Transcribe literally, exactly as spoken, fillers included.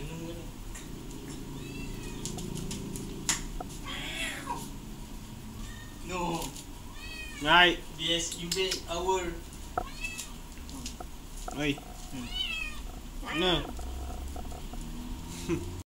minum ni. No. Naik. Yes, you bet our. Oi. Hmm. Mana?